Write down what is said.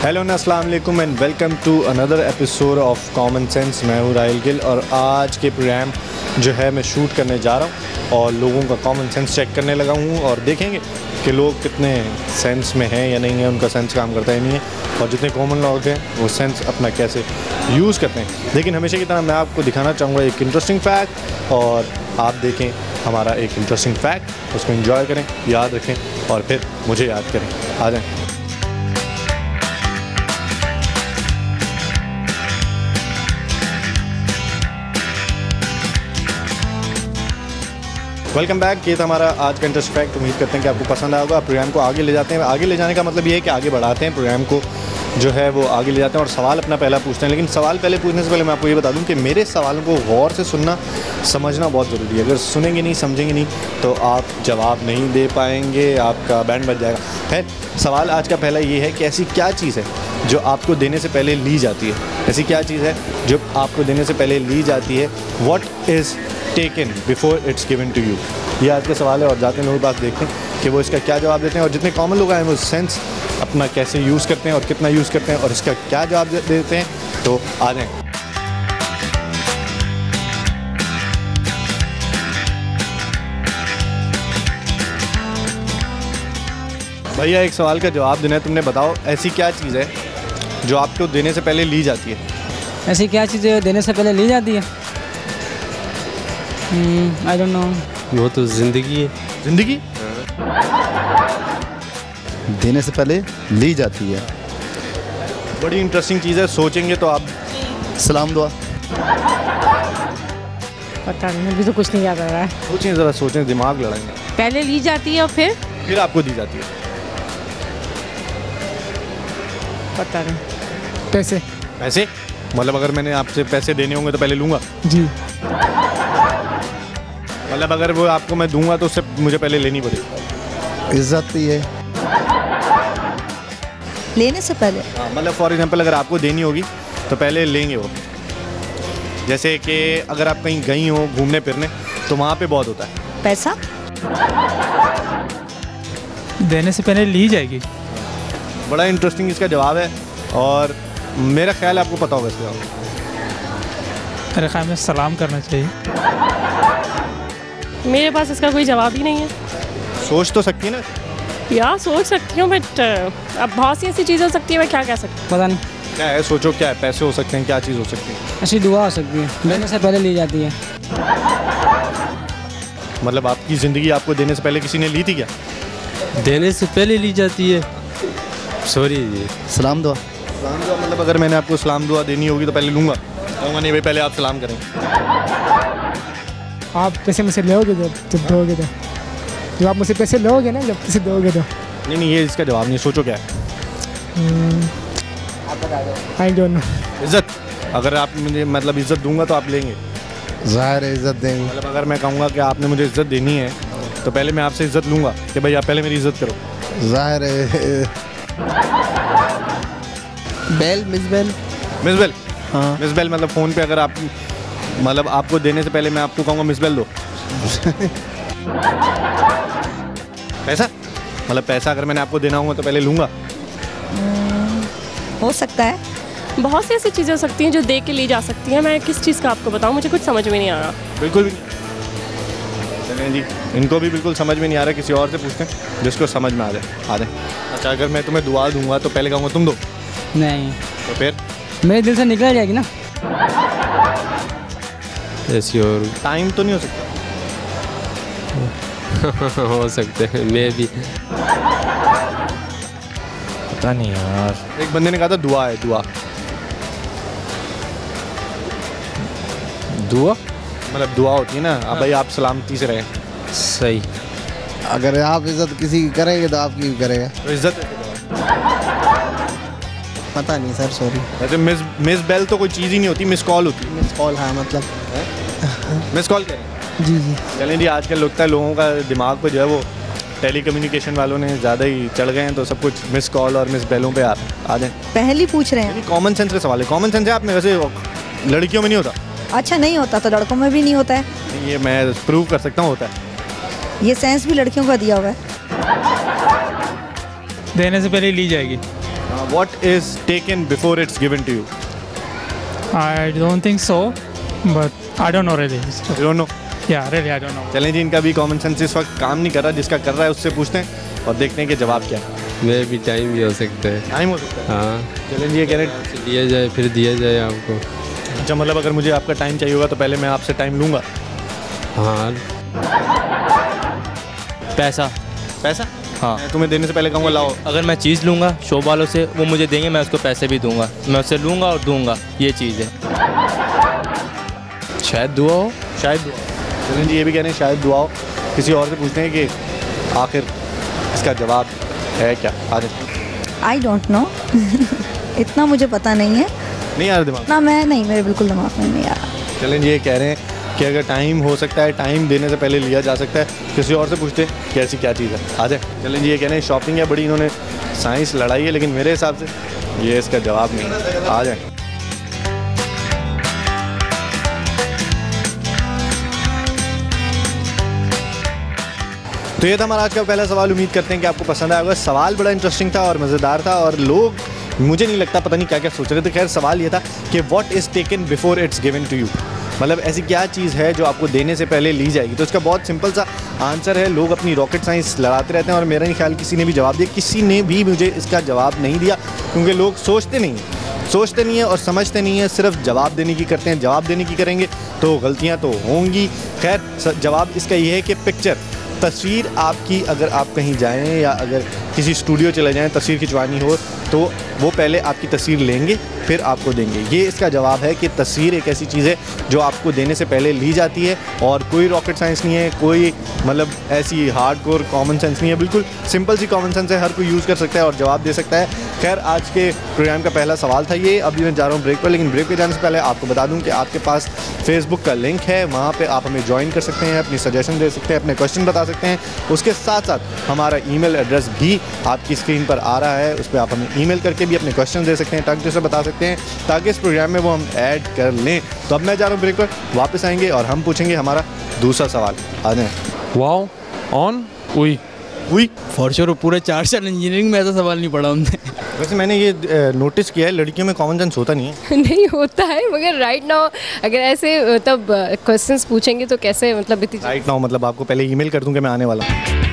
Hello अस्सलाम वालेकुम and welcome to another episode of common sense. मैं हूँ राहिल गिल और आज के प्रोग्राम जो है मैं शूट करने जा रहा हूँ और लोगों का कॉमन सेंस चेक करने लगा हूँ और देखेंगे कि लोग कितने सेंस में हैं या नहीं है, उनका सेंस काम करता है नहीं है और जितने कॉमन लोग हैं वो सेंस अपना कैसे यूज़ करते हैं। लेकिन हमेशा की तरह मैं आपको दिखाना चाहूँगा एक इंटरेस्टिंग फैक्ट और आप देखें हमारा एक इंटरेस्टिंग फैक्ट, उसको एंजॉय करें, याद रखें और फिर मुझे याद करें। आ जाएँ। Welcome back. ये था हमारा आज का इंटरेस्ट फैक्ट। उम्मीद करते हैं कि आपको पसंद आया होगा। प्रोग्राम को आगे ले जाते हैं। आगे ले जाने का मतलब ये है कि आगे बढ़ाते हैं प्रोग्राम को, जो है वो आगे ले जाते हैं और सवाल अपना पहला पूछते हैं। लेकिन सवाल पहले पूछने से पहले मैं आपको ये बता दूं कि मेरे सवालों को गौर से सुनना समझना बहुत ज़रूरी है। अगर सुनेंगे नहीं, समझेंगे नहीं तो आप जवाब नहीं दे पाएंगे, आपका बैंड बज जाएगा। खैर, सवाल आज का पहला ये है कि ऐसी क्या चीज़ है जो आपको देने से पहले ली जाती है। ऐसी क्या चीज़ है जो आपको देने से पहले ली जाती है। What is taken before it's given to you. ये आज का सवाल है और जाते हैं लोगों के पास देखते हैं कि वो इसका क्या जवाब देते हैं और जितने कॉमन लोग आए हैं वो सेंस अपना कैसे यूज़ करते हैं और कितना यूज़ करते हैं और इसका क्या जवाब देते हैं। तो आ जाएं। भैया एक सवाल का जवाब देना है, तुमने बताओ ऐसी क्या चीज़ है जो आपको देने से पहले ली जाती है। ऐसी क्या चीज़ है देने से पहले ली जाती है? I don't know. वो तो ज़िंदगी है। ज़िंदगी देने से पहले ली जाती है। बड़ी इंटरेस्टिंग चीज़ है, सोचेंगे तो आप। सलाम दुआ। पता नहीं, अभी तो कुछ नहीं याद आ रहा है। सोचें ज़रा, सोचें, दिमाग लड़ाएंगे। पहले ली जाती है और फिर आपको दी जाती है। पता नहीं। पैसे। पैसे मतलब अगर मैंने आपसे पैसे देने होंगे तो पहले लूँगा जी। मतलब अगर वो आपको मैं दूंगा तो उससे मुझे पहले लेनी पड़ेगी। इज्जत भी है लेने से पहले। हाँ, मतलब फॉर एग्जांपल अगर आपको देनी होगी तो पहले लेंगे वो। जैसे कि अगर आप कहीं गई हो घूमने फिरने तो वहाँ पे बहुत होता है पैसा। देने से पहले ली जाएगी। बड़ा इंटरेस्टिंग इसका जवाब है और मेरा ख्याल है आपको पता होगा इसका जवाब। मेरे ख्याल में सलाम करना चाहिए। मेरे पास इसका कोई जवाब ही नहीं है। सोच तो सकती है ना यार, सोच सकती हूँ बट अब बहुत सी ऐसी चीज़ें हो सकती है, मैं क्या कह सकती हूँ। पता नहीं। क्या है, सोचो क्या है। पैसे हो सकते हैं, क्या चीज़ हो सकती है। ऐसी दुआ हो सकती है देने से पहले ली जाती है। मतलब आपकी ज़िंदगी आपको देने से पहले किसी ने ली थी क्या? देने से पहले ली जाती है। सॉरी जी। सलाम दुआ। सलाम दुआ मतलब अगर मैंने आपको सलाम दुआ देनी होगी तो पहले लूँगा। कहूँगा नहीं भाई पहले आप सलाम करें। आप पैसे मुझसे लोगे जब दोगे तो, जब आप मुझसे पैसे लोगे ना, जब पैसे दोगे तो। नहीं, ये इसका जवाब नहीं। सोचो क्या है। I don't know. इज़्ज़त। अगर आप मुझे मतलब इज़्ज़त दूंगा तो आप लेंगे। ज़ाहिर है इज्जत देंगे। मतलब अगर मैं कहूँगा कि आपने मुझे इज़्ज़त देनी है तो पहले मैं आपसे इज़्ज़त लूँगा कि भाई आप पहले मेरी इज़्ज़त करो। ज़ाहिर है। Bell miss bell. Miss bell. हाँ। मिस बेल मतलब फ़ोन पे अगर आप मतलब आपको देने से पहले मैं आपको कहूँगा मिस बेल दो। पैसा मतलब पैसा अगर मैंने आपको देना होगा तो पहले लूँगा। हो सकता है। बहुत सी ऐसी चीज़ें हो सकती हैं जो दे के ली जा सकती हैं। मैं किस चीज़ का आपको बताऊँ, मुझे कुछ समझ में नहीं आ रहा। बिल्कुल भी नहीं। चलें जी, इनको भी बिल्कुल समझ में नहीं आ रहा, किसी और से पूछते हैं जिसको समझ में आ जाए। अच्छा, अगर मैं तुम्हें दुआ दूंगा तो पहले कहूँगा तुम दो। नहीं तो फिर मेरे दिल से निकल जाएगी ना। ऐसी और टाइम तो नहीं हो सकता। हो सकते हैं। मैं भी पता नहीं यार। एक बंदे ने कहा था दुआ है। दुआ दुआ मतलब दुआ होती है ना, अब भाई आप सलामती से रहें। सही। अगर आप इज्जत किसी की करेंगे तो आपकी भी करेगा। तो इज्जत पता नहीं सर, सॉरी। वैसे मिस बेल तो कोई चीज़ ही नहीं होती, मिस कॉल होती है। Miss call. हाँ मतलब मिस कॉल क्या है? जी जी। चलें जी, आजकल लगता है लोगों का दिमाग पे जो है वो टेली कम्युनिकेशन वालों ने ज़्यादा ही चढ़ गए हैं तो सब कुछ मिस कॉल और मिस बेलों पे आ जाए। पहली पूछ रहे हैं। कॉमन सेंस का सवाल है। कॉमन सेंस है आप में, वैसे लड़कियों में नहीं होता। अच्छा, नहीं होता तो लड़कों में भी नहीं होता है। ये मैं प्रूव कर सकता हूँ, होता है। ये सेंस भी लड़कियों का दिया हुआ है। देने से पहले ली जाएगी। What is taken before it's given to you? I don't think so, but I don't know really. You don't know? Yeah, really I don't know. चलें जी, इनका भी कॉमन सेंस इस वक्त काम नहीं कर रहा, जिसका कर रहा है उससे पूछते हैं और देखते हैं कि जवाब क्या है। मैं भी टाइम भी हो सकता है। टाइम हो सकता है। हाँ, चलें जी, ये कह रहे हैं से लिया जाए फिर दिया जाए आपको। अच्छा, मतलब अगर मुझे आपका टाइम चाहिए होगा तो पहले मैं आपसे टाइम लूँगा। हाँ, पैसा। पैसा? हाँ। मैं तुम्हें देने से पहले कहूँगा लाओ। अगर मैं चीज़ लूँगा शॉप वालों से, वो मुझे देंगे, मैं उसको पैसे भी दूंगा। मैं उससे लूँगा और दूंगा, ये चीज़ है। शायद दुआ हो। शायद दुआ। चलें जी, ये भी कह रहे हैं शायद दुआ हो। किसी और से पूछते हैं कि आखिर इसका जवाब है क्या? आगे आई डोंट नो। इतना मुझे पता नहीं है नहीं आ रहा दिमाग? ना, मैं नहीं, मेरे बिल्कुल दिमाग में नहीं आ रहा। चलें जी, ये कह रहे हैं कि अगर टाइम हो सकता है, टाइम देने से पहले लिया जा सकता है। किसी और से पूछते हैं कि ऐसी क्या चीज़ है। आ जाए। चलें जी, ये कह रहे हैं शॉपिंग है बड़ी, इन्होंने साइंस लड़ाई है, लेकिन मेरे हिसाब से ये इसका जवाब नहीं है। आ जाए। तो ये था हमारा आज का पहला सवाल। उम्मीद करते हैं कि आपको पसंद आया होगा। सवाल बड़ा इंटरेस्टिंग था और मज़ेदार था और लोग, मुझे नहीं लगता, पता नहीं क्या क्या सोच रहे थे। खैर, सवाल ये था कि what is taken before it's given to you, मतलब ऐसी क्या चीज़ है जो आपको देने से पहले ली जाएगी। तो इसका बहुत सिंपल सा आंसर है। लोग अपनी रॉकेट साइंस लड़ाते रहते हैं और मेरा नहीं ख्याल किसी ने भी जवाब दिया। किसी ने भी मुझे इसका जवाब नहीं दिया, क्योंकि लोग सोचते नहीं है और समझते नहीं है, सिर्फ जवाब देने की करते हैं। जवाब देने की करेंगे तो गलतियाँ तो होंगी। खैर, जवाब इसका ये है कि पिक्चर, तस्वीर आपकी, अगर आप कहीं जाएं या अगर किसी स्टूडियो चले जाएं, तस्वीर खिंचवानी हो तो वो पहले आपकी तस्वीर लेंगे फिर आपको देंगे। ये इसका जवाब है कि तस्वीर एक ऐसी चीज़ है जो आपको देने से पहले ली जाती है और कोई रॉकेट साइंस नहीं है, कोई मतलब ऐसी हार्डकोर कॉमन सेंस नहीं है। बिल्कुल सिंपल सी कॉमन सेंस है, हर कोई यूज़ कर सकता है और जवाब दे सकता है। खैर, आज के प्रोग्राम का पहला सवाल था ये। अभी मैं जा रहा हूँ ब्रेक पर, लेकिन ब्रेक पे जाने से पहले आपको बता दूँ कि आपके पास फेसबुक का लिंक है, वहाँ पर आप हमें ज्वाइन कर सकते हैं, अपनी सजेशन दे सकते हैं, अपने क्वेश्चन बता सकते हैं। उसके साथ साथ हमारा ईमेल एड्रेस भी आपकी स्क्रीन पर आ रहा है, उस पर आप हमें ईमेल करके भी अपने क्वेश्चन दे सकते हैं, टंग से बता सकते हैं, ताकि इस प्रोग्राम में वो हम ऐड कर लें। तो अब मैं जा रहा हूँ ब्रेक पर, वापस आएंगे और हम पूछेंगे हमारा दूसरा सवाल। आ जाएं। Wow, on, we for sure पूरे 4 साल इंजीनियरिंग में ऐसा सवाल नहीं पढ़ा हमने। वैसे मैंने ये नोटिस किया है, लड़कियों में कॉमन सेंस होता नहीं है। नहीं होता है, मगर राइट नाउ अगर ऐसे तब क्वेश्चंस पूछेंगे तो कैसे, मतलब इतनी राइट नाउ मतलब आपको पहले ईमेल कर दूं कि मैं आने वाला हूं।